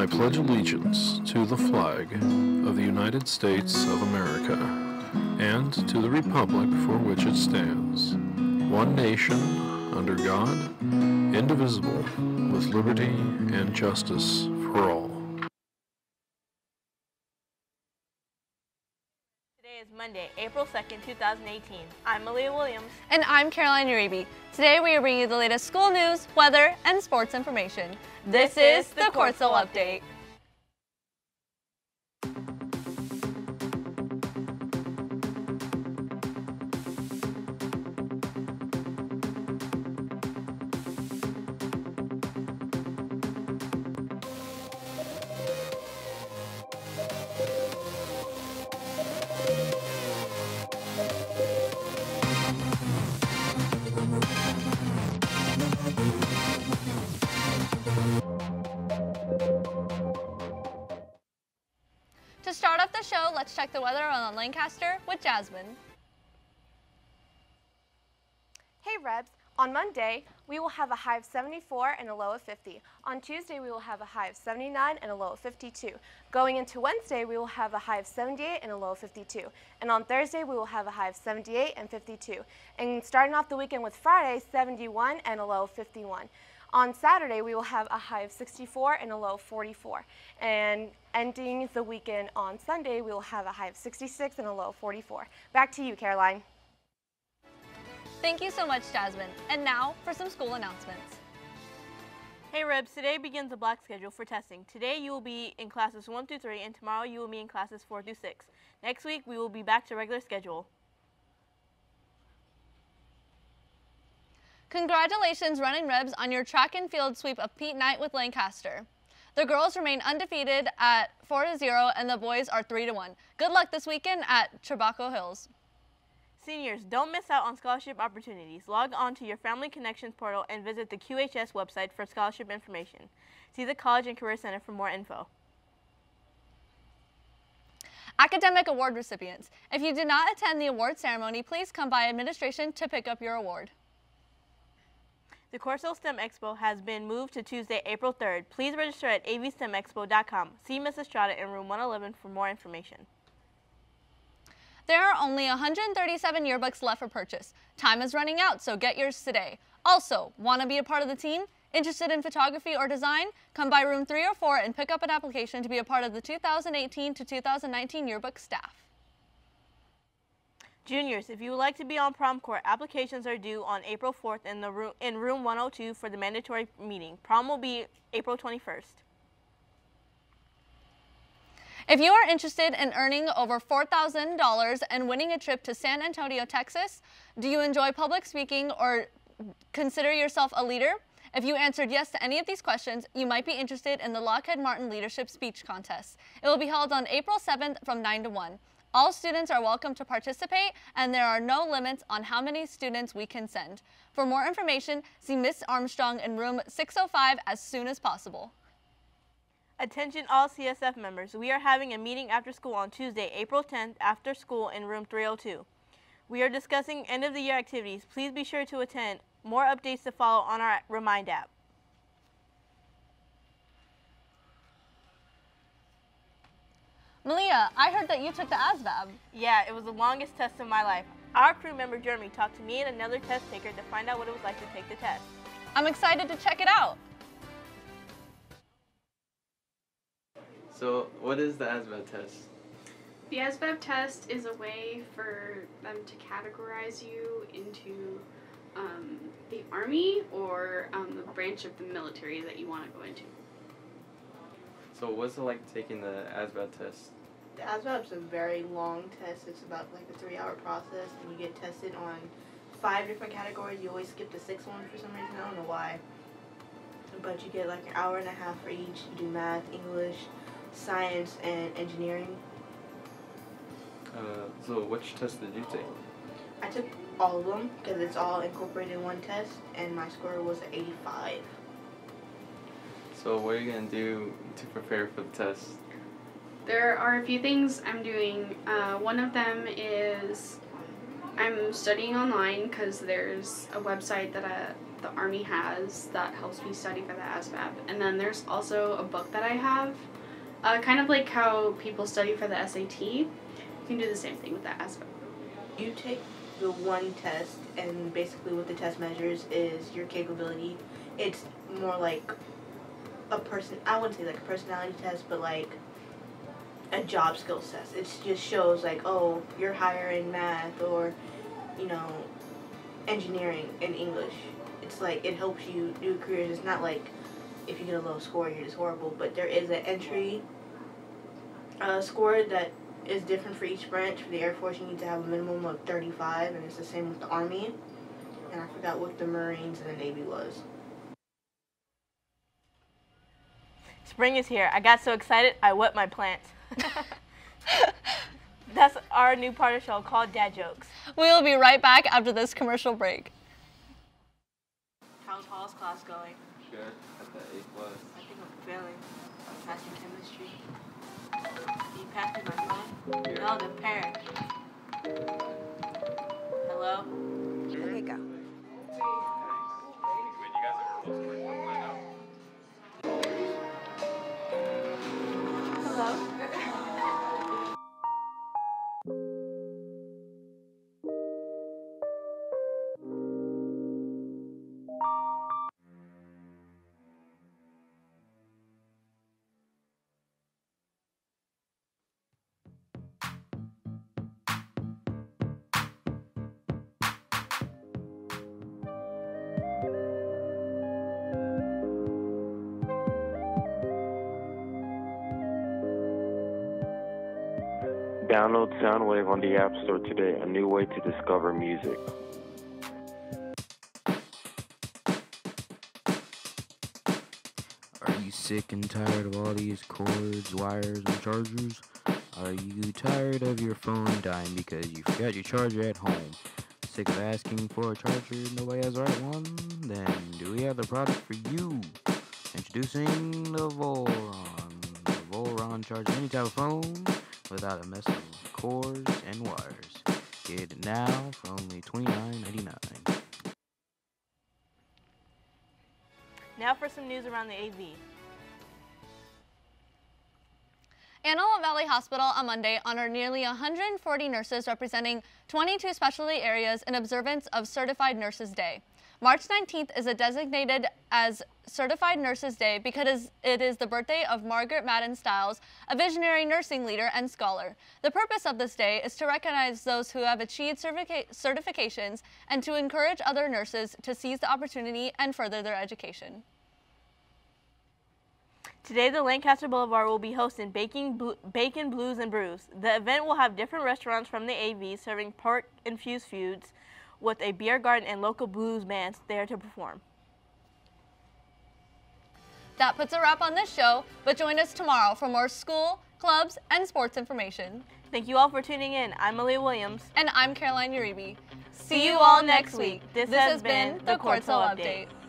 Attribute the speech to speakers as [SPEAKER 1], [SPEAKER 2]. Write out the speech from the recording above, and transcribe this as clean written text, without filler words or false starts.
[SPEAKER 1] I pledge allegiance to the flag of the United States of America and to the republic for which it stands, one nation, under God, indivisible, with liberty and justice for all.
[SPEAKER 2] Today is Monday, April 2nd, 2018. I'm Malia Williams.
[SPEAKER 3] And I'm Caroline Uribe. Today we are bringing you the latest school news, weather, and sports information. This is the Quartz Update. To start off the show, let's check the weather on Lancaster with Jasmine.
[SPEAKER 4] Hey Rebs, on Monday, we will have a high of 74 and a low of 50. On Tuesday, we will have a high of 79 and a low of 52. Going into Wednesday, we will have a high of 78 and a low of 52. And on Thursday, we will have a high of 78 and 52. And starting off the weekend with Friday, 71 and a low of 51. On Saturday, we will have a high of 64 and a low of 44. And ending the weekend on Sunday, we will have a high of 66 and a low of 44. Back to you, Caroline.
[SPEAKER 3] Thank you so much, Jasmine. And now for some school announcements.
[SPEAKER 2] Hey Rebs, today begins the block schedule for testing. Today you will be in classes 1 through 3 and tomorrow you will be in classes 4 through 6. Next week we will be back to regular schedule.
[SPEAKER 3] Congratulations, Running Rebs, on your track and field sweep of Pete Knight with Lancaster. The girls remain undefeated at 4-0 and the boys are 3-1. Good luck this weekend at Trabaco Hills.
[SPEAKER 2] Seniors, don't miss out on scholarship opportunities. Log on to your Family Connections portal and visit the QHS website for scholarship information. See the College and Career Center for more info.
[SPEAKER 3] Academic award recipients. If you did not attend the award ceremony, please come by administration to pick up your award.
[SPEAKER 2] The Corso STEM Expo has been moved to Tuesday, April 3rd. Please register at avstemexpo.com. See Ms. Estrada in room 111 for more information.
[SPEAKER 3] There are only 137 yearbooks left for purchase. Time is running out, so get yours today. Also, want to be a part of the team? Interested in photography or design? Come by room 304 and pick up an application to be a part of the 2018 to 2019 yearbook staff.
[SPEAKER 2] Juniors, if you would like to be on prom court, applications are due on April 4th in room 102 for the mandatory meeting. Prom will be April 21st.
[SPEAKER 3] If you are interested in earning over $4,000 and winning a trip to San Antonio, Texas, do you enjoy public speaking or consider yourself a leader? If you answered yes to any of these questions, you might be interested in the Lockheed Martin Leadership Speech Contest. It will be held on April 7th from 9 to 1. All students are welcome to participate, and there are no limits on how many students we can send. For more information, see Miss Armstrong in room 605 as soon as possible.
[SPEAKER 2] Attention all CSF members, we are having a meeting after school on Tuesday, April 10th after school in room 302. We are discussing end of the year activities. Please be sure to attend. More updates to follow on our Remind app.
[SPEAKER 3] Malia, I heard that you took the ASVAB.
[SPEAKER 2] Yeah, it was the longest test of my life. Our crew member Jeremy talked to me and another test taker to find out what it was like to take the test.
[SPEAKER 3] I'm excited to check it out.
[SPEAKER 5] So, what is the ASVAB test?
[SPEAKER 6] The ASVAB test is a way for them to categorize you into the Army or the branch of the military that you want to go into.
[SPEAKER 5] So, what's it like taking the ASVAB test?
[SPEAKER 7] The ASVAB is a very long test. It's about like a 3-hour process, and you get tested on 5 different categories. You always skip the 6th one for some reason. I don't know why. But you get like an hour and a half for each. You do math, English, science, and engineering.
[SPEAKER 5] So which test did you take?
[SPEAKER 7] I took all of them because it's all incorporated in one test, and my score was 85.
[SPEAKER 5] So what are you going to do to prepare for the test?
[SPEAKER 6] There are a few things I'm doing. One of them is I'm studying online because there's a website that the Army has that helps me study for the ASVAB. And then there's also a book that I have, kind of like how people study for the SAT. You can do the same thing with the ASVAB.
[SPEAKER 7] You take the one test, and basically what the test measures is your capability. It's more like I wouldn't say like a personality test, but like a job skills test. It just shows like, oh, you're higher in math or, you know, engineering and English. It's like it helps you do careers. It's not like if you get a low score you're just horrible, but there is an entry score that is different for each branch. For the Air Force you need to have a minimum of 35, and it's the same with the Army, and I forgot what the Marines and the Navy was.
[SPEAKER 2] Spring is here. I got so excited I wet my plants. That's our new part of the show called Dad Jokes.
[SPEAKER 3] We will be right back after this commercial break.
[SPEAKER 7] How's Hall's class going?
[SPEAKER 5] Good. At the A+.
[SPEAKER 7] I think I'm failing. I'm passing chemistry. You passed my phone?
[SPEAKER 5] Yeah.
[SPEAKER 7] No, the parent. Hello?
[SPEAKER 8] Okay, go.
[SPEAKER 4] Hello?
[SPEAKER 9] Download Soundwave on the App Store today, a new way to discover music.
[SPEAKER 10] Are you sick and tired of all these cords, wires, and chargers? Are you tired of your phone dying because you forgot your charger at home? Sick of asking for a charger, nobody has the right one? Then do we have the product for you? Introducing the Volron. The Volron charges any type of phone without a mess of cords and wires. Get it now for only $29.99.
[SPEAKER 2] Now for some news around the AV.
[SPEAKER 3] Antelope Valley Hospital on Monday honored nearly 140 nurses representing 22 specialty areas in observance of Certified Nurses Day. March 19th is designated as Certified Nurses Day because it is the birthday of Margaret Madden Stiles, a visionary nursing leader and scholar. The purpose of this day is to recognize those who have achieved certifications and to encourage other nurses to seize the opportunity and further their education.
[SPEAKER 2] Today, the Lancaster Boulevard will be hosting Bacon Blues and Brews. The event will have different restaurants from the AV serving pork-infused foods with a beer garden and local blues bands there to perform.
[SPEAKER 3] That puts a wrap on this show, but join us tomorrow for more school, clubs, and sports information.
[SPEAKER 2] Thank you all for tuning in. I'm Malia Williams.
[SPEAKER 3] And I'm Caroline Uribe.
[SPEAKER 2] See you all next week. This has been the Quartz Update.